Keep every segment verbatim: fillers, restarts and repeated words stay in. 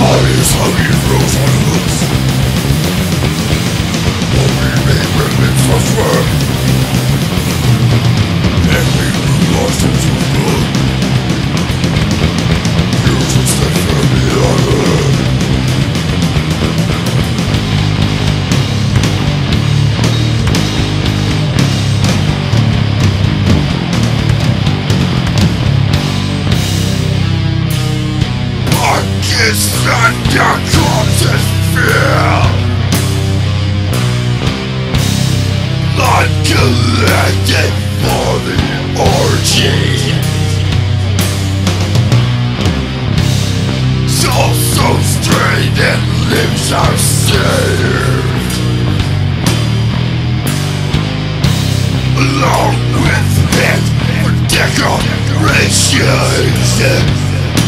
Bodies hanging frozen hooks, hoping they remnants of sweat, and people lost into blood. You just stand firmly on earth. It's under conscious fear, not collected for the orgy. Soul so strained and limbs are saved, along with it for decorations.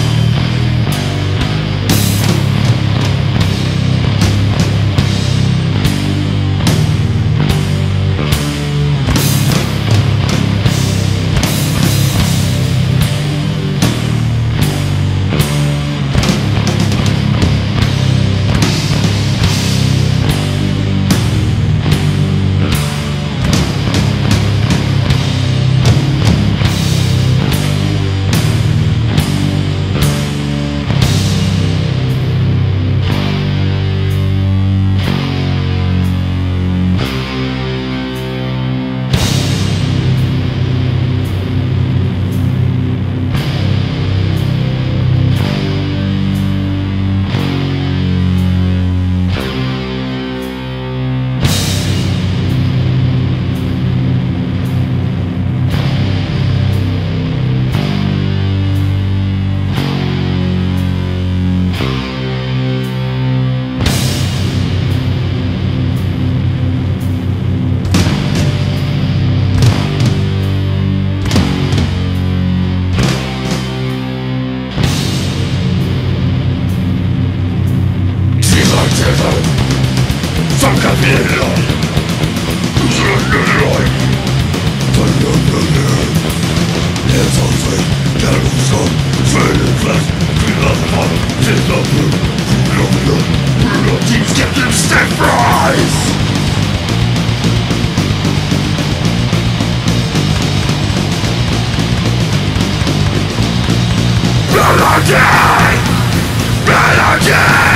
Some capilla, who's under the light, turn up the air. It's all safe, that was gone, faded flesh, clean up the bottom, take the blue, clean up the brutal teams, get them step rise. Melody! Melody!